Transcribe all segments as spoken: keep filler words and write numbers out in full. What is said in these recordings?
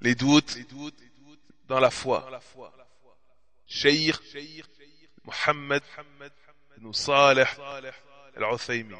les doutes dans la foi. Cheikh Mohammed ibn Saleh al-Uthaymin.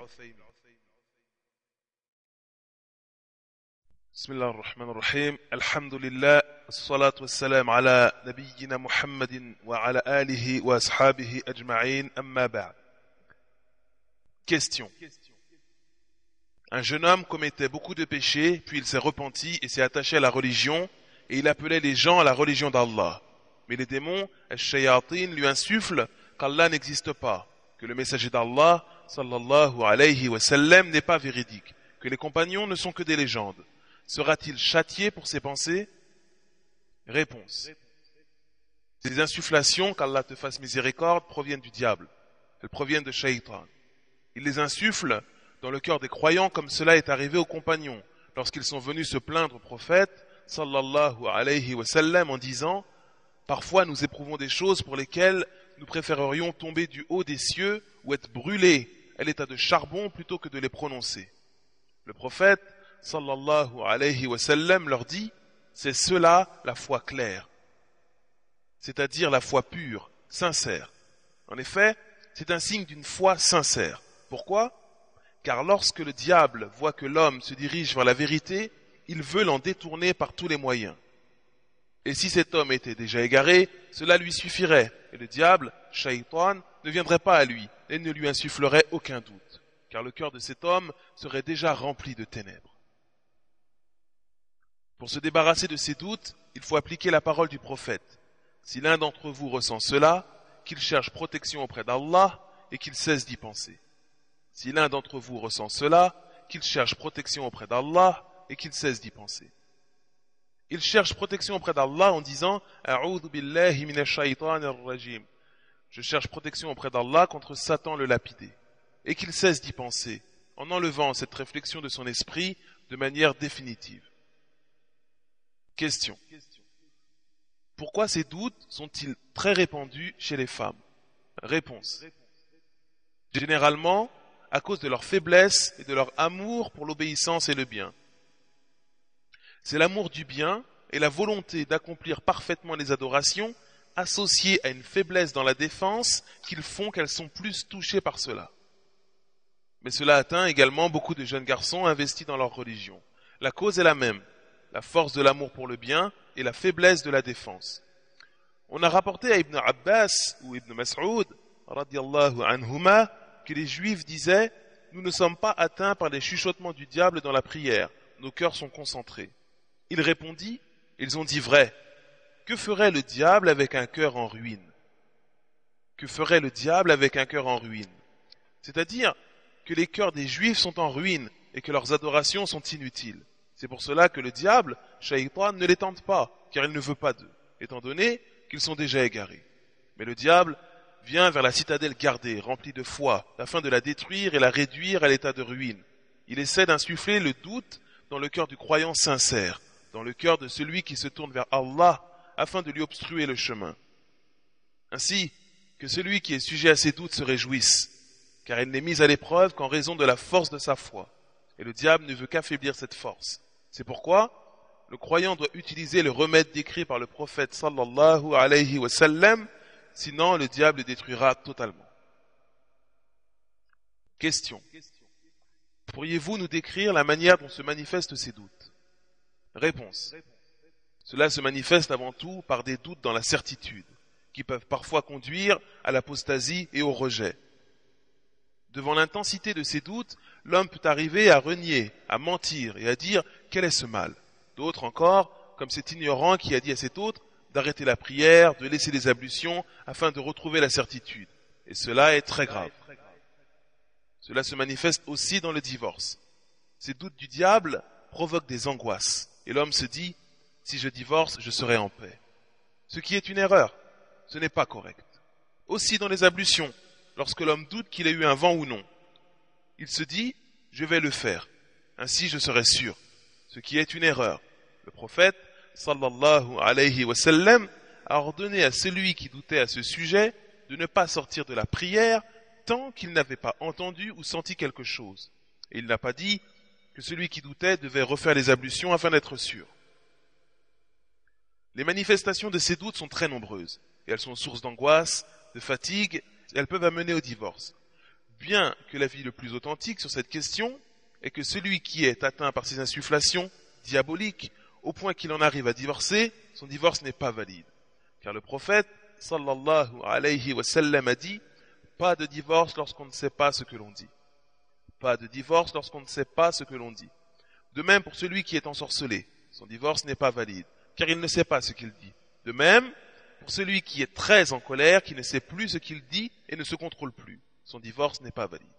بسم الله الرحمن الرحيم الحمد لله الصلاة والسلام على نبينا محمد وعلى آله وأصحابه أجمعين أما بعد. Question. Un jeune homme commettait beaucoup de péchés, puis il s'est repenti et s'est attaché à la religion, et il appelait les gens à la religion d'Allah. Mais les démons, al-shayatin, lui insufflent qu'Allah n'existe pas, que le messager d'Allah, sallallahu alayhi wa sallam, n'est pas véridique, que les compagnons ne sont que des légendes. Sera-t-il châtié pour ses pensées? Réponse. Ces insufflations, qu'Allah te fasse miséricorde, proviennent du diable. Elles proviennent de Shaitan. Il les insuffle dans le cœur des croyants comme cela est arrivé aux compagnons lorsqu'ils sont venus se plaindre au prophète sallallahu alayhi wa sallam en disant « Parfois nous éprouvons des choses pour lesquelles nous préférerions tomber du haut des cieux ou être brûlés à l'état de charbon plutôt que de les prononcer. » Le prophète sallallahu alayhi wa sallam leur dit « C'est cela la foi claire, c'est-à-dire la foi pure, sincère. En effet, c'est un signe d'une foi sincère. Pourquoi ? Car lorsque le diable voit que l'homme se dirige vers la vérité, il veut l'en détourner par tous les moyens. Et si cet homme était déjà égaré, cela lui suffirait, et le diable, Shaitan, ne viendrait pas à lui et ne lui insufflerait aucun doute, car le cœur de cet homme serait déjà rempli de ténèbres. Pour se débarrasser de ces doutes, il faut appliquer la parole du prophète. Si l'un d'entre vous ressent cela, qu'il cherche protection auprès d'Allah et qu'il cesse d'y penser. Si l'un d'entre vous ressent cela, qu'il cherche protection auprès d'Allah et qu'il cesse d'y penser. Il cherche protection auprès d'Allah en disant « A'udhu billahi minash shaitanir rajim » Je cherche protection auprès d'Allah contre Satan le lapidé. Et qu'il cesse d'y penser, en enlevant cette réflexion de son esprit de manière définitive. Question. Pourquoi ces doutes sont-ils très répandus chez les femmes? Réponse. Généralement, à cause de leur faiblesse et de leur amour pour l'obéissance et le bien. C'est l'amour du bien et la volonté d'accomplir parfaitement les adorations associées à une faiblesse dans la défense qu'ils font qu'elles sont plus touchées par cela. Mais cela atteint également beaucoup de jeunes garçons investis dans leur religion. La cause est la même, la force de l'amour pour le bien et la faiblesse de la défense. On a rapporté à Ibn Abbas ou Ibn Mas'ud, radiyallahu anhuma, que les Juifs disaient « Nous ne sommes pas atteints par les chuchotements du diable dans la prière, nos cœurs sont concentrés. » Il répondit « Ils ont dit vrai. Que ferait le diable avec un cœur en ruine ?» Que ferait le diable avec un cœur en ruine? C'est-à-dire que les cœurs des Juifs sont en ruine et que leurs adorations sont inutiles. C'est pour cela que le diable, Shaitan, ne les tente pas, car il ne veut pas d'eux, étant donné qu'ils sont déjà égarés. Mais le diable vient vers la citadelle gardée, remplie de foi, afin de la détruire et la réduire à l'état de ruine. Il essaie d'insuffler le doute dans le cœur du croyant sincère, dans le cœur de celui qui se tourne vers Allah, afin de lui obstruer le chemin. Ainsi, que celui qui est sujet à ces doutes se réjouisse, car il n'est mis à l'épreuve qu'en raison de la force de sa foi. Et le diable ne veut qu'affaiblir cette force. C'est pourquoi le croyant doit utiliser le remède décrit par le prophète sallallahu alayhi wa sallam, sinon le diable le détruira totalement. Question. Pourriez-vous nous décrire la manière dont se manifestent ces doutes? Réponse. Cela se manifeste avant tout par des doutes dans la certitude, qui peuvent parfois conduire à l'apostasie et au rejet. Devant l'intensité de ces doutes, l'homme peut arriver à renier, à mentir et à dire « quel est ce mal ?» D'autres encore, comme cet ignorant qui a dit à cet autre d'arrêter la prière, de laisser les ablutions afin de retrouver la certitude. Et cela est très grave. Cela se manifeste aussi dans le divorce. Ces doutes du diable provoquent des angoisses. Et l'homme se dit, si je divorce, je serai en paix. Ce qui est une erreur. Ce n'est pas correct. Aussi dans les ablutions, lorsque l'homme doute qu'il ait eu un vent ou non, il se dit, je vais le faire. Ainsi je serai sûr. Ce qui est une erreur. Le prophète, sallallahu alayhi wa sallam, a ordonné à celui qui doutait à ce sujet de ne pas sortir de la prière tant qu'il n'avait pas entendu ou senti quelque chose. Et il n'a pas dit que celui qui doutait devait refaire les ablutions afin d'être sûr. Les manifestations de ces doutes sont très nombreuses, et elles sont source d'angoisse, de fatigue, et elles peuvent amener au divorce. Bien que l'avis le plus authentique sur cette question est que celui qui est atteint par ces insufflations diaboliques, au point qu'il en arrive à divorcer, son divorce n'est pas valide. Car le prophète, sallallahu alayhi wa sallam, a dit « Pas de divorce lorsqu'on ne sait pas ce que l'on dit. » Pas de divorce lorsqu'on ne sait pas ce que l'on dit. De même pour celui qui est ensorcelé, son divorce n'est pas valide, car il ne sait pas ce qu'il dit. De même, pour celui qui est très en colère, qui ne sait plus ce qu'il dit et ne se contrôle plus, son divorce n'est pas valide.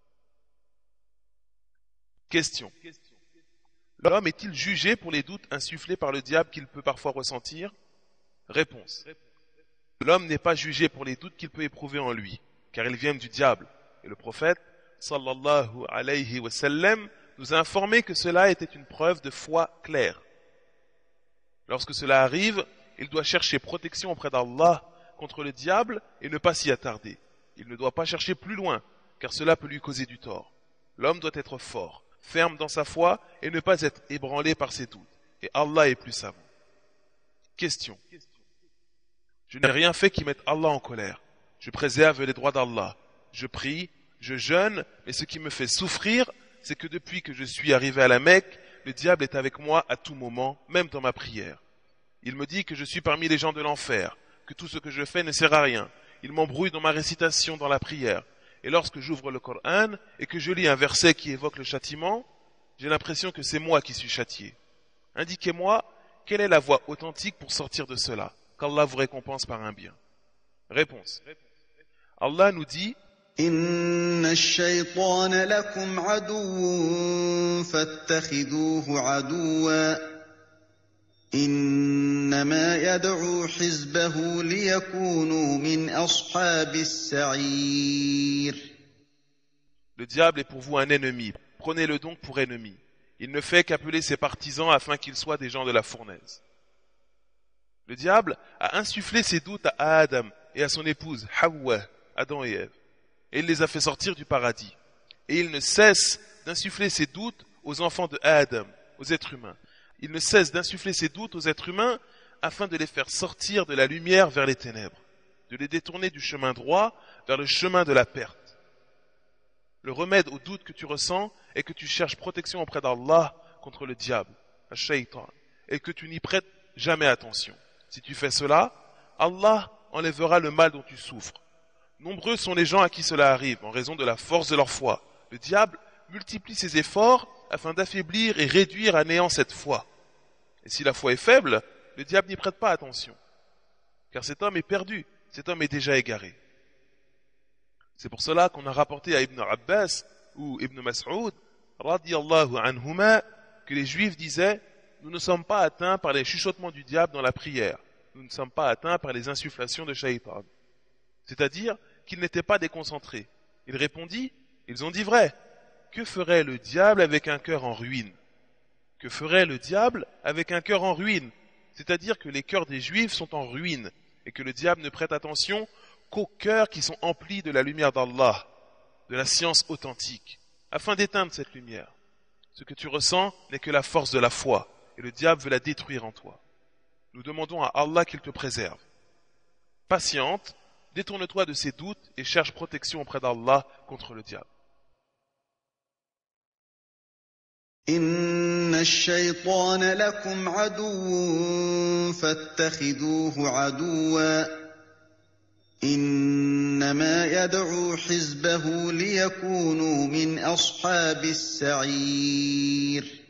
Question. L'homme est-il jugé pour les doutes insufflés par le diable qu'il peut parfois ressentir? Réponse. L'homme n'est pas jugé pour les doutes qu'il peut éprouver en lui, car ils viennent du diable. Et le prophète, sallallahu alayhi wa sallam, nous a informé que cela était une preuve de foi claire. Lorsque cela arrive, il doit chercher protection auprès d'Allah contre le diable et ne pas s'y attarder. Il ne doit pas chercher plus loin, car cela peut lui causer du tort. L'homme doit être fort, ferme dans sa foi et ne pas être ébranlé par ses doutes. Et Allah est plus savant. Question. Je n'ai rien fait qui mette Allah en colère. Je préserve les droits d'Allah. Je prie, je jeûne, mais ce qui me fait souffrir, c'est que depuis que je suis arrivé à la Mecque, le diable est avec moi à tout moment, même dans ma prière. Il me dit que je suis parmi les gens de l'enfer, que tout ce que je fais ne sert à rien. Il m'embrouille dans ma récitation dans la prière. Et lorsque j'ouvre le Coran et que je lis un verset qui évoque le châtiment, j'ai l'impression que c'est moi qui suis châtié. Indiquez-moi quelle est la voie authentique pour sortir de cela, qu'Allah vous récompense par un bien. Réponse. Allah nous dit Inna ash-shaytana lakum aduwwun fattakhidhuhu aduwwan innama yad'u hizbahu liyakunu min ashabis sa'ir. Le diable est pour vous un ennemi, prenez-le donc pour ennemi. Il ne fait qu'appeler ses partisans afin qu'ils soient des gens de la fournaise. Le diable a insufflé ses doutes à Adam et à son épouse Hawa, Adam et Ève, et il les a fait sortir du paradis. Et il ne cesse d'insuffler ses doutes aux enfants de Adam, aux êtres humains. Il ne cesse d'insuffler ses doutes aux êtres humains afin de les faire sortir de la lumière vers les ténèbres, de les détourner du chemin droit vers le chemin de la perte. Le remède aux doutes que tu ressens est que tu cherches protection auprès d'Allah contre le diable, le shaitan, et que tu n'y prêtes jamais attention. Si tu fais cela, Allah enlèvera le mal dont tu souffres. Nombreux sont les gens à qui cela arrive en raison de la force de leur foi. Le diable multiplie ses efforts afin d'affaiblir et réduire à néant cette foi. Et si la foi est faible, le diable n'y prête pas attention. Car cet homme est perdu, cet homme est déjà égaré. C'est pour cela qu'on a rapporté à Ibn Abbas ou Ibn Mas'ud, radiyallahu anhuma, que les Juifs disaient « Nous ne sommes pas atteints par les chuchotements du diable dans la prière. Nous ne sommes pas atteints par les insufflations de Shaitan. » C'est-à-dire qu'ils n'étaient pas déconcentrés. Il répondit « Ils ont dit vrai. Que ferait le diable avec un cœur en ruine? Que ferait le diable avec un cœur en ruine? C'est-à-dire que les cœurs des Juifs sont en ruine et que le diable ne prête attention qu'aux cœurs qui sont emplis de la lumière d'Allah, de la science authentique, afin d'éteindre cette lumière. Ce que tu ressens n'est que la force de la foi, et le diable veut la détruire en toi. Nous demandons à Allah qu'il te préserve. Patiente, détourne-toi de ces doutes et cherche protection auprès d'Allah contre le diable. Inna ash-shaytana lakum aduwwun fattakhidhuhu aduwwan innama yad'u hizbahu liyakunu min ashabis sa'ir.